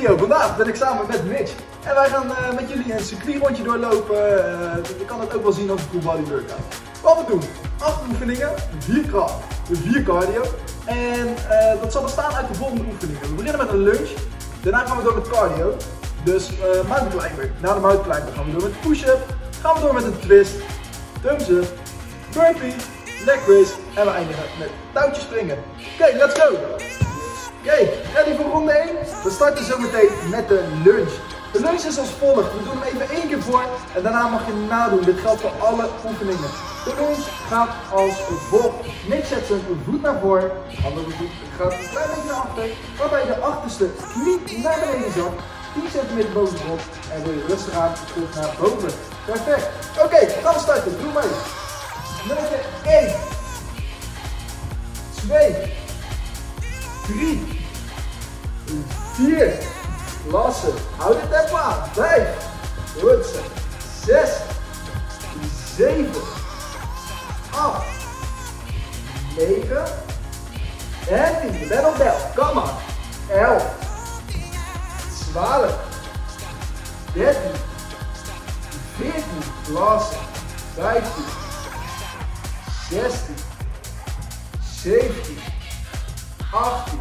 video. Vandaag ben ik samen met Mitch. En wij gaan met jullie een circuitrondje doorlopen. Je kan het ook wel zien als een full body workout. Wat we doen, 8 oefeningen, 4 kracht, 4 cardio. En dat zal bestaan uit de volgende oefeningen. We beginnen met een lunge. Daarna gaan we door met cardio. Dus mountain climber. Na de mountain climber gaan we door met push-up. Gaan we door met een twist, thumbs up, burpee, leg raise. En we eindigen met touwtjes springen. Oké, let's go! Oké, ready voor ronde 1? We starten zo meteen met de lunge. De lunge is als volgt. We doen hem even 1 keer voor en daarna mag je hem nadoen. Dit geldt voor alle oefeningen. De lunge gaat als volgt. Mitch zet zijn voet naar voren, andere voet gaat een klein beetje naar achter, waarbij de achterste knie naar beneden zakt, 10 cm boven de grond en wil je rustig aan terug naar boven. Perfect. Oké, gaan we starten. Doe mee. Nummer 1, 2, 3, 4, klasse, houd het tempo aan, 5, goed zo, 6, 7, 8, 9 en 10, je bent op bel, kom maar, 11, 12, 13, 14, klasse, 15, 16, 17, 18,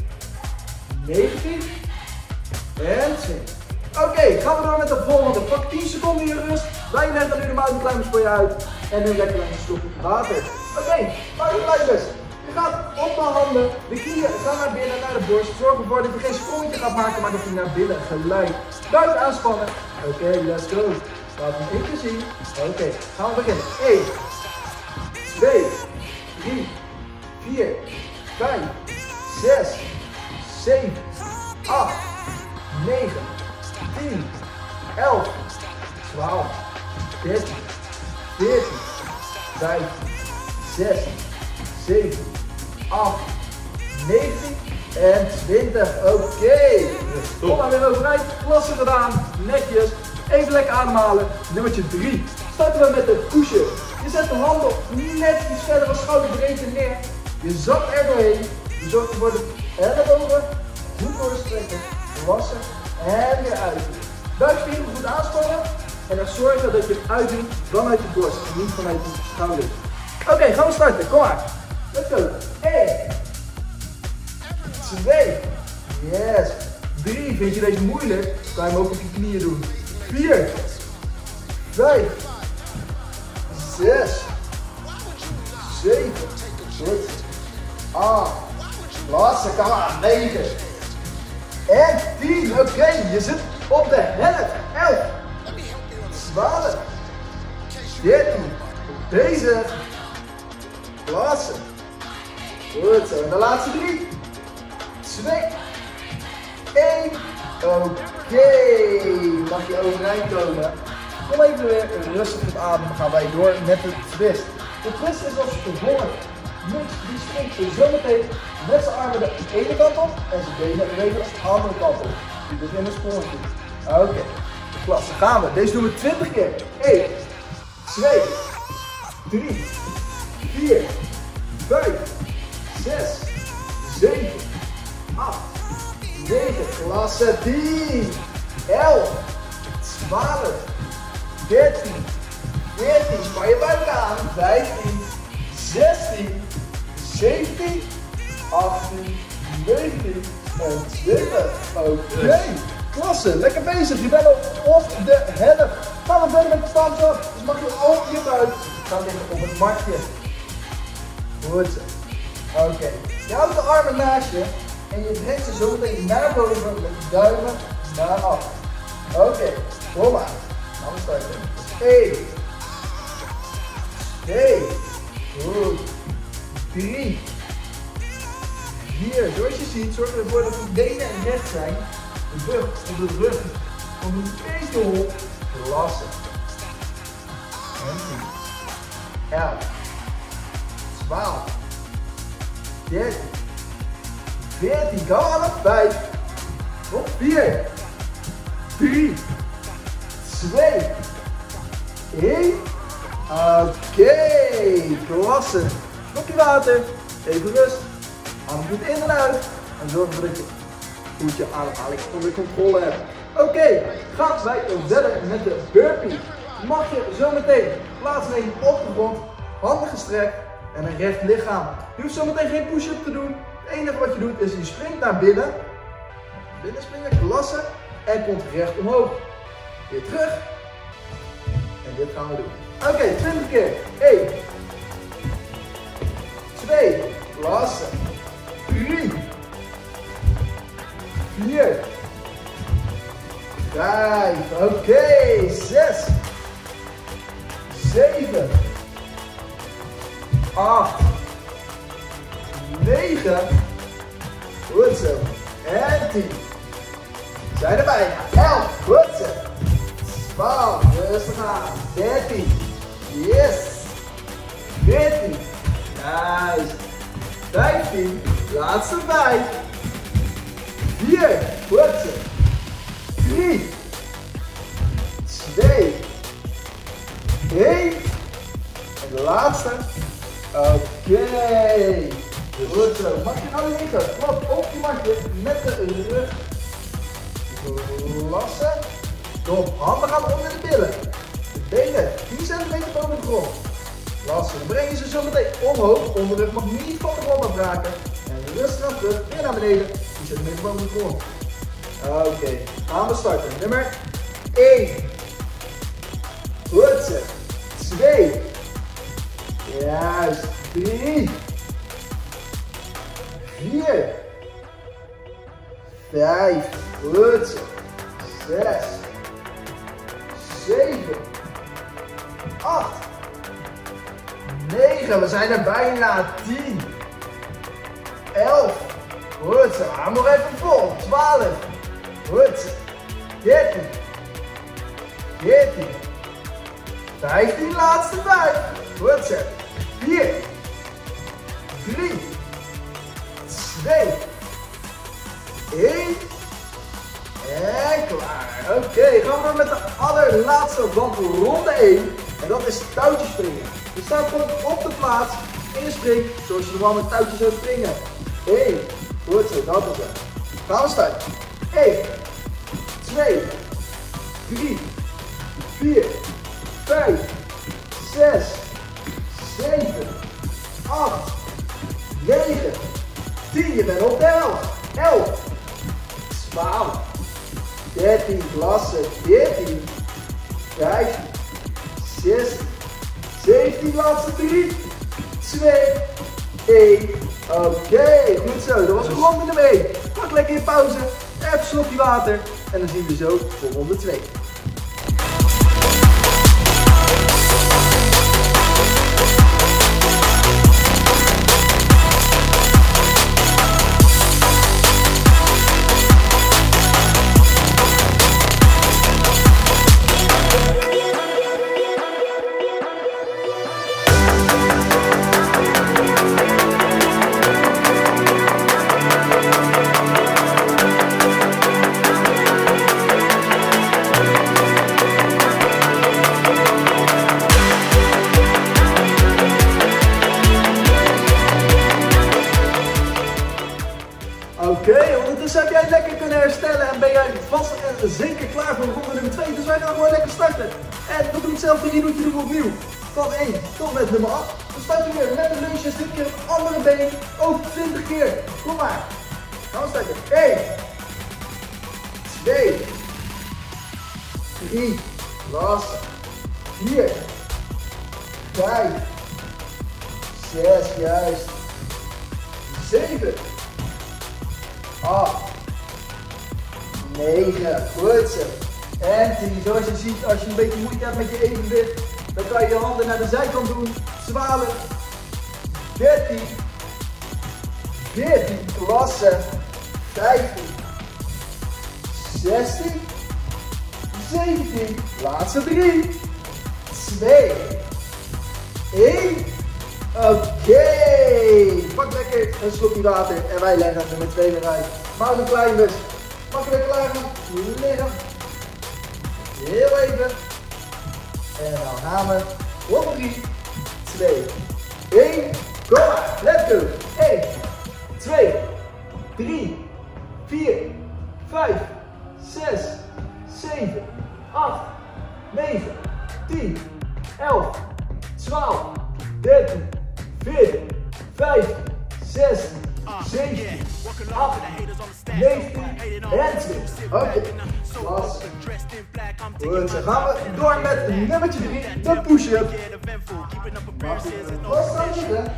19 en 20. Oké, gaan we door met de volgende. Pak 10 seconden je rust. Wij leggen nu de mountain climbers voor je uit. En nu lekker een slokje water. Oké, mountain climbers. Je gaat op de handen, de knieën gaan naar binnen, naar de borst. Zorg ervoor dat je geen sprongetje gaat maken, maar dat je naar binnen gelijk. Buik aanspannen. Oké, let's go. Laat me één keer zien. Oké, gaan we beginnen. 1, 2, 3, 4, 5, 6, 7, 8, 9, 10, 11, 12, 13, 14, 15, 16, 17, 18, 19 en 20. Oké. Kom maar weer overeind. Klasse gedaan. Netjes. Even lekker ademhalen. Nummertje 3. Starten we met de push-up. Je zet de handen net iets verder als schouderbreedte neer. Je zakt er doorheen. Je zorgt ervoor de ellebogen goed doorstrekken, wassen en weer uit. Buikspieren goed aanspannen en dan zorgen dat je het uitdoet vanuit de borst en niet vanuit de schouders. Oké, gaan we starten. Kom maar. Let's go. 1, 2, yes. 3, vind je deze moeilijk? Kan je hem ook op je knieën doen. 4, 5, 6, 7, goed. 8, laatste, kom aan, 9 en 10. Oké, je zit op de helft. 11, 12, 13, bezig. Laatste. Goed zo, en de laatste 3, 2, 1. Oké, mag je overeind komen. Kom even weer rustig met ademen, gaan wij door met de twist. De twist is als volgt. Mitch die springt zo meteen met zijn armen de ene kant op en zijn benen bewegen de andere kant op. Die doet in een sprongetje. Oké, klasse, gaan we. Deze doen we 20 keer. 1, 2, 3, 4, 5, 6, 7, 8, 9, klasse, 10, 11, 12, 13, 14, span je buik aan, 15, 16, 17, 18, 19 en 20. Oké, klasse, lekker bezig. Je bent al op de helft. Gaan we verder met de thumbs up. Dus mag je over je buik gaan liggen op het matje. Goed zo. Oké, je houdt de armen naast je en je brengt ze zo meteen naar boven met de duimen naar achter. Oké, kom maar. Gaan we starten. 1, 2, goed. 3, 4, zoals je ziet, zorg ervoor dat de benen recht zijn. De rug op de rug komt een beetje op. Klasse. En 10, 11, 12, 13, 14, kom aan op 5, op 4, 3, 2, 1. Oké, klasse. Slokje water, even rust, adem goed in en uit en zorg ervoor dat je goed je ademhaling onder controle hebt. Oké, gaan wij verder met de burpee. Mag je zometeen plaatsnemen op de grond, handen gestrekt en een recht lichaam. Je hoeft zometeen geen push-up te doen. Het enige wat je doet is je springt naar binnen. Binnen springen, klassen en komt recht omhoog. Weer terug. En dit gaan we doen. Oké, 20 keer. 1, 2, klassen. 3, 4, 5, oké, 6, 7, 8, 9, goed zo, en 10. We zijn er bijna. 11, goed zo. 12, rustig aan. 13, yes. 14, juist. 15, laatste 5. 4, goed zo. 3, 2, 1. En de laatste. Oké. Goed zo. Mag je nou liggen? Klap op je matje met de rug. Lassen. De handen gaan onder de billen. De benen 10 centimeter boven de grond. Lassen. Dan breng je ze zo meteen omhoog. Onderrug mag niet van de grond afraken. En rustig aan terug. Weer naar beneden. 10 centimeter boven de grond. Oké. Gaan we starten. Nummer 1. Goed zo. 2. Juist. 3. 4. 5. Goed zo. 6. 7. 8. 9. We zijn er bijna. 10. 11. Goed zo. Hou nog even vol. 12. Goed zo. 13. 14. 15. Laatste 5. Goed zo. 4. 3. 2. 1. En klaar. Oké, gaan we met de allerlaatste van ronde 1. En dat is touwtjes springen. Je staat gewoon op de plaats en je springt zoals je normaal met touwtjes zou springen. 1. Goed zo, dat is het. Gaan we starten. 1. 2. 3. 4. 5. 6. 7. 8. 9. 10. Je bent op de helft. 11. 12. 13, klasse, 14, 15, 16, 17, laatste 3, 2, 1. Oké, goed zo. Dat was ronde nummer 1. Pak lekker in pauze, even een slokje water en dan zien we zo voor ronde 2. Oké, ondertussen heb jij lekker kunnen herstellen en ben jij vast en zeker klaar voor ronde nummer 2. Dus wij gaan gewoon lekker starten. En we doen hetzelfde riddeltje doen we opnieuw. Van 1 tot met nummer 8. We starten weer met de lunges, dit keer op het andere been. Ook 20 keer. Kom maar. Gaan we starten. 1. 2. 3. Lassen. 4. 5. 6, juist. 7. 8, 9, goed zo. En 10, zoals je ziet, als je een beetje moeite hebt met je evenwicht, dan kan je je handen naar de zijkant doen. 12, 13, 14, klasse, 15, 16, 17, laatste 3, 2, 1. Oké, pak lekker een slokje water en wij leggen nummer 2 weer uit. Maar een klein bus. Mag je weer klaar gaan liggen. Heel even. En dan gaan we op 3, 2, 1. Kom maar, let's go. 1, 2, 3, 4, 14, 15, 16, 17, 18, 19 en 20. Oké, klasse. Goed, dan gaan we door met nummertje 3, de push-up. Mag je vast gaan zitten.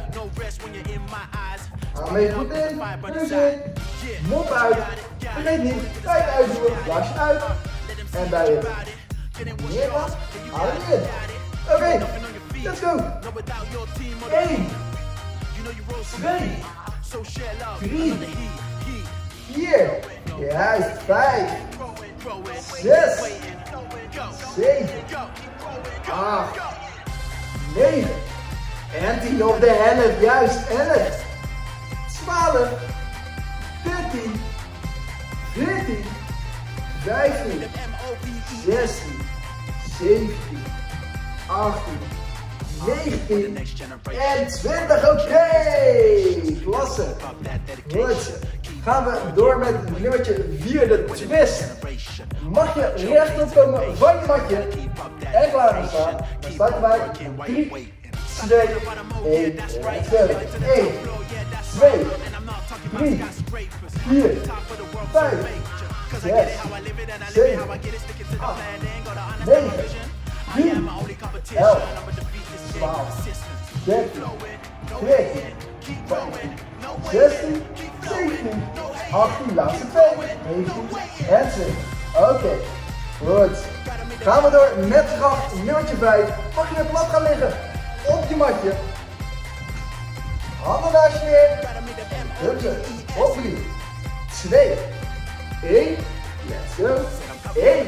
Haal mee goed in, neus in, mond uit. Vergeet niet, bij het uitdoen, blaas je uit. En bij het neerlaat, haal je in. Oké, let's go. 1, 2, 3, 4, juist, 5, 6, 7, 8, 9, en 10 op de helft, juist, 11, 12, 13, 14, 15, 16, 17, 18, 19 en 20. Oké, klasse. Goed. Gaan we door met nummertje 4, de twist. Mag je rechtop komen van je matje en klaar gaan staan. Dan starten wij 3, 2, 1 en verder. 1, 2, 3, 4, 5, 6, 7, 8, 9, 10, 11, 12, 13, 14, 15, 16, 17, 18, laatste 2, 19 en 20. Oké, goed. Gaan we door met kracht, nummertje 5. Mag je weer plat gaan liggen op je matje. Handen naast je neer. Hupsen, op 3, 2, 1, let's go. 1,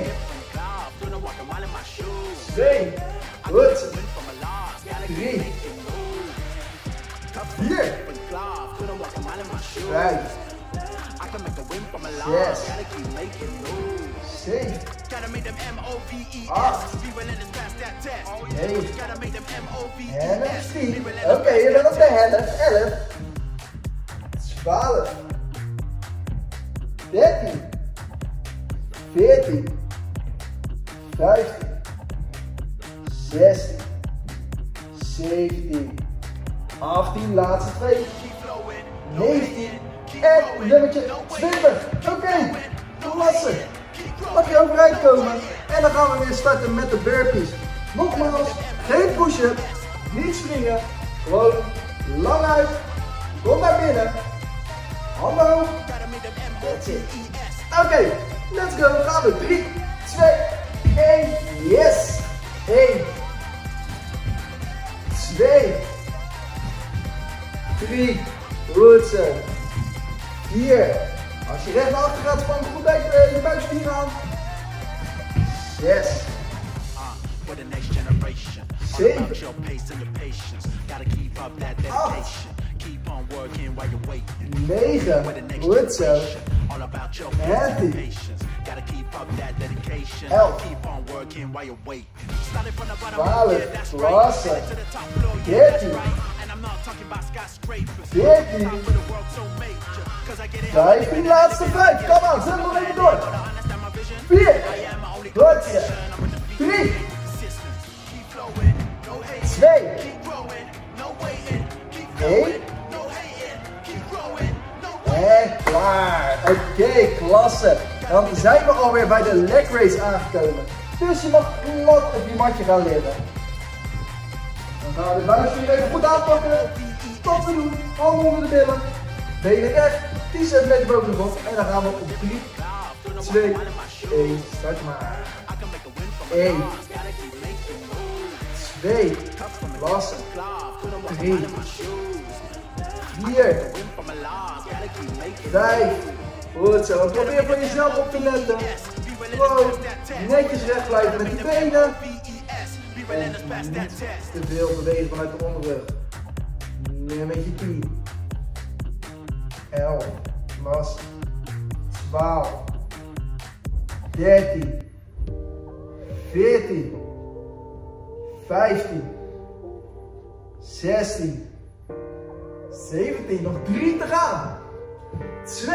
2, goed. 3, 4, 5, 6, 7, 8, 9 en 10. Oké, je bent op de helft. 11, 12, 13, 14, 15, 16, 17, 18, laatste 2, 19 en nummertje 20. Oké, klasse. Mag je overeind komen en dan gaan we weer starten met de burpees. Nogmaals, geen push-up, niet springen, gewoon lang uit, kom naar binnen, handen hoog, that's it. Oké, let's go, gaan we 3, 2, 1, yes, 1, 2, 3, goed zo, 4, als je recht naar achter gaat, span goed uit je buikspieren aan, 6, 7, 8, 9, goed zo, en 10, 11, 12, klasse, 13, 14, 15, laatste 5, kom aan, zet nog even door, 4, goed zo, 3, 2, 1 en klaar. Oké, klasse. Dan zijn we alweer bij de leg race aangekomen. Dus je mag plat op je matje gaan liggen. Dan gaan we de buikspieren even goed aanpakken. Tot we doen. Handen onder de billen. Benen recht. 10 cm boven de grond. En dan gaan we op 3, 2, 1. Start maar. 1, 2, klasse. 3, 4, 5, goed zo. Probeer voor jezelf op te letten. Gewoon netjes recht blijven met die benen. En niet te veel bewegen vanuit de onderrug. Nummertje 10, 11, klasse. 12, 13, 14, 15, 16, 17, nog 3 te gaan. 2,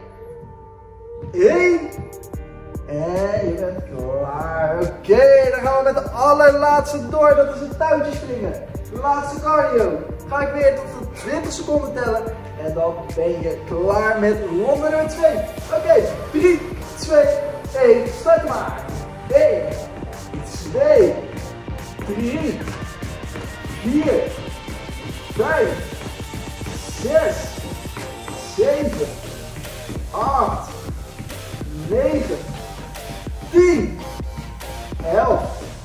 1 en je bent klaar. Oké, dan gaan we met de allerlaatste door. Dat is het touwtje springen. Laatste cardio. ga ik weer tot de 20 seconden tellen. En dan ben je klaar met ronde nummer 2. Oké, 3, 2, 1, start maar. 1, 2, 3, 4, 5, 6, 7, 8, 9, 10, 11,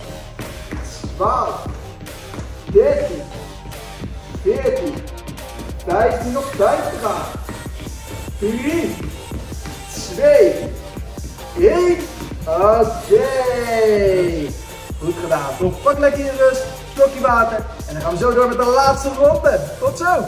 12, 13, 14, 15, nog 5 te gaan. 3, 2, 1. Oké. Goed gedaan. Top. Pak lekker je rust. Slokje water. En dan gaan we zo door met de laatste ronde. Tot zo.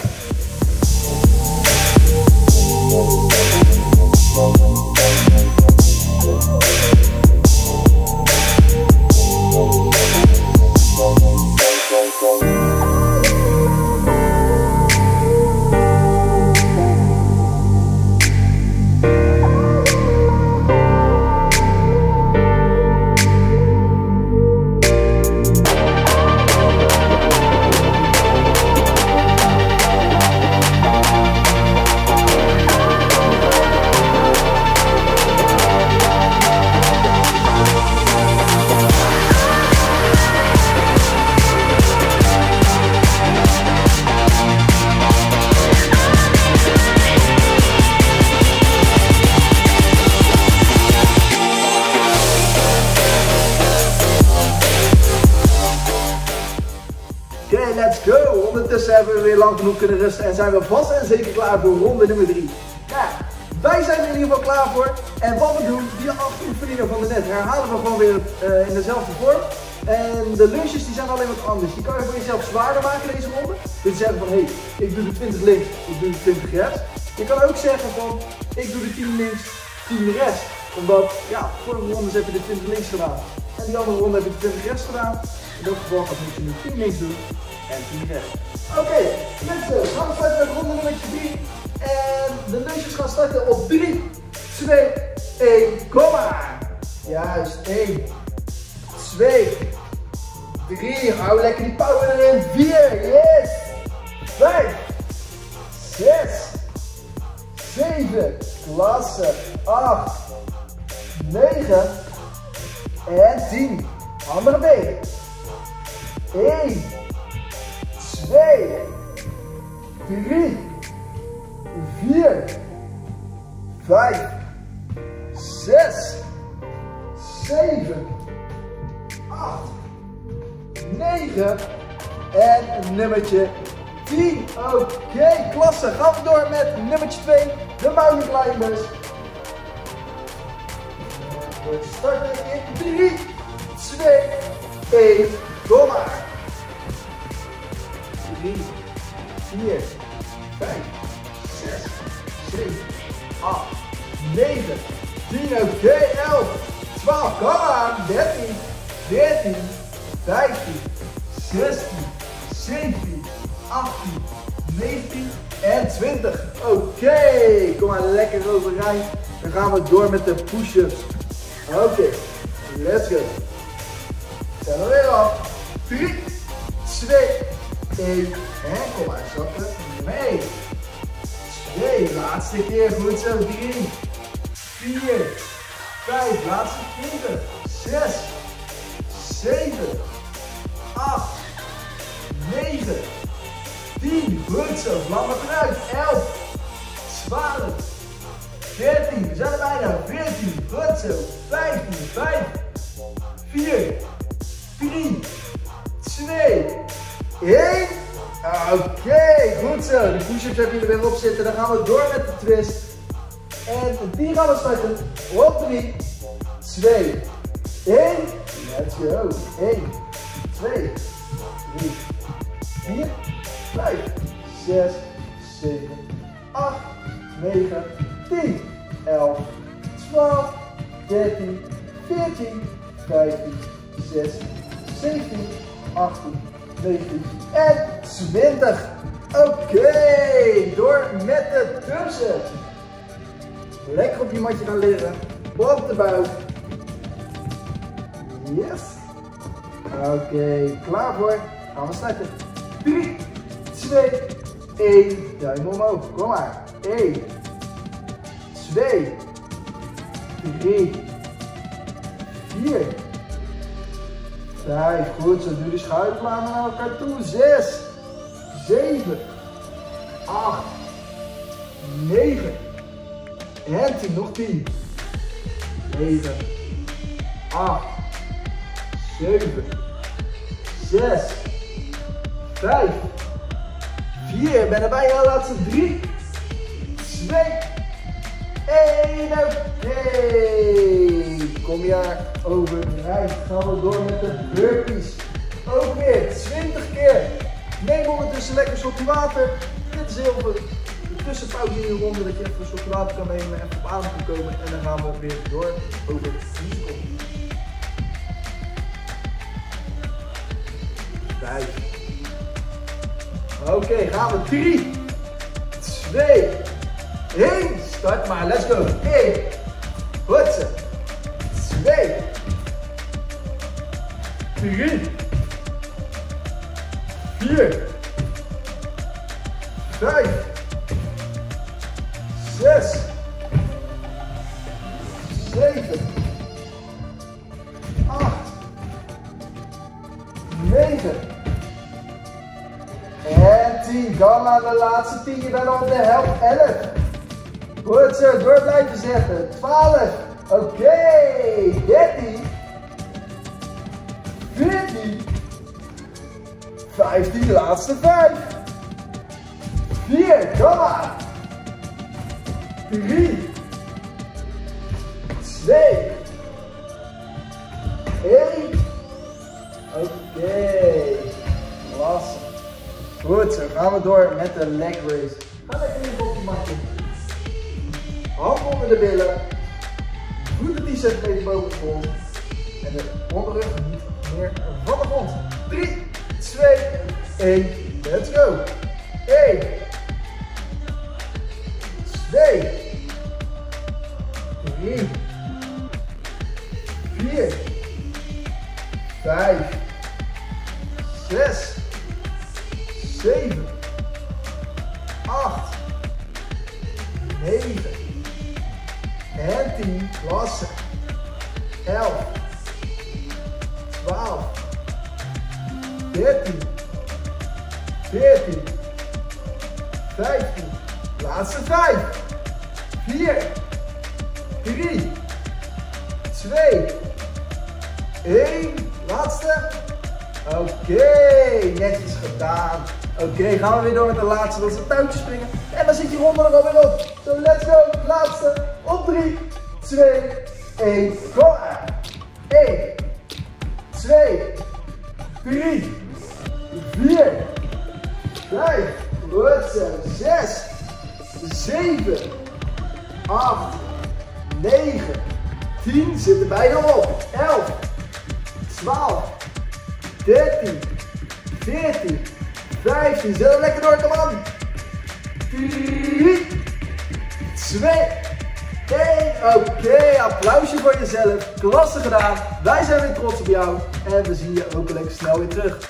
Oké, let's go! Ondertussen hebben we weer lang genoeg kunnen rusten en zijn we vast en zeker klaar voor ronde nummer 3. Ja, wij zijn er in ieder geval klaar voor. En wat we doen, die 8 oefeningen van de net herhalen we gewoon weer in dezelfde vorm. En de lunches die zijn alleen wat anders. Die kan je voor jezelf zwaarder maken deze ronde. Dus zeggen van, hé, ik doe de 20 links, ik doe de 20 rechts. Je kan ook zeggen van, ik doe de 10 links, 10 rechts. Omdat, ja, vorige rondes heb je de 20 links gedaan. En die andere ronde heb je de 20 rechts gedaan. In dat geval moet je nu 10 links doen en 10 rechts. Oké, mensen, gaan we starten met ronde nummer 3. En de lunches gaan starten op 3, 2, 1, kom maar. Juist, 1, 2, 3, hou lekker die power erin. 4, yes. 5, 6, 7, klasse. 8, 9 en 10. Andere been. 1, 2, 3, 4, 5, 6, 7, 8, 9 en nummertje 10. Oké, klasse. Gaan we door met nummertje 2, de mountain climbers. We starten in 3, 2, 1, kom maar. 3, 4, 5, 6, 7, 8, 9, 10, oké, 11, 12, kom aan, 13, 14, 15, 16, 17, 18, 19 en 20. Oké, kom maar lekker overeind. Dan gaan we door met de push-ups. Oké, let's go. Tel er weer af. 3, 2, 1 en kom maar zakken mee. 2, laatste keer, goed zo. 3, 4, 5, laatste 20, 6, 7, 8, 9, 10, goed zo, vlam het eruit. 11, 12, 13, we zijn er bijna. 14, goed zo. 15, 5, 4, 3, 2, 1. Oké, goed zo. De push-ups heb je er weer op zitten. Dan gaan we door met de twist. En die gaan we starten op 3, 2, 1. Let's go. 1, 2, 3, 4, 5, 6, 7, 8, 9, 10, 11, 12, 13, 14, 15, 16, 17, 18, 19 en 20. Oké, door met de tussen. Lekker op je matje gaan liggen, op de buik. Yes. Oké, klaar voor. Gaan we starten. 3, 2, 1. Duim omhoog. Kom maar. 1, 2, 3, 4, 5. Goed, zo duur die schuiflanen naar elkaar toe. 6, 7, 8, 9. En 10. Nog 10. 9, 8, 7, 6, 5, 4. Ben erbij, de laatste 3, 2, 1. Oké. Kom je overeind. Gaan we door met de burpees. Ook weer 20 keer. Neem ondertussen lekker een slokje water. Dit is heel veel tussenpauze in je ronde, dat je even een slokje water kan nemen, even op adem kan komen. En dan gaan we weer door over 10 seconden. 5. Oké, gaan we 3, 2, 1. Start maar, let's go. 1. Goed zo. 2. 3. 4. 5. 6. 7. 8. 9. En 10. Dan aan de laatste 10. Je bent al op de helft. 11. Goed zo, door blijven zetten. 12. Oké. 13. 14. 15. Laatste 5. 4. Kom maar. 3. 2. 1. Oké. Klasse. Goed zo, gaan we door met de leg raise. Ga lekker even op je matje. Hand onder de billen. Voeten 10 cm boven de grond. En de onderrug niet meer van de grond. 3, 2, 1. Let's go. 1. 2. 3. 4. 5. 6. 7. 8. 9. En 10. Klasse. 11. 12. 13. 14. 15. Laatste 5. 4. 3. 2. 1. Laatste. Oké, netjes gedaan. Oké, gaan we weer door met de laatste. Dat is het touwtje springen. En dan zit je ronde er alweer op. So let's go. Laatste. Op 3, 2, 1. Kom maar. 1, 2, 3, 4, 5, 6, 7, 8, 9, 10. Zit er bijna op. 11, 12, 13, 14, 15. Zet er lekker door, kom aan. 3, 2, 1. Oké, applausje voor jezelf. Klasse gedaan. Wij zijn weer trots op jou. En we zien je hopelijk snel weer terug.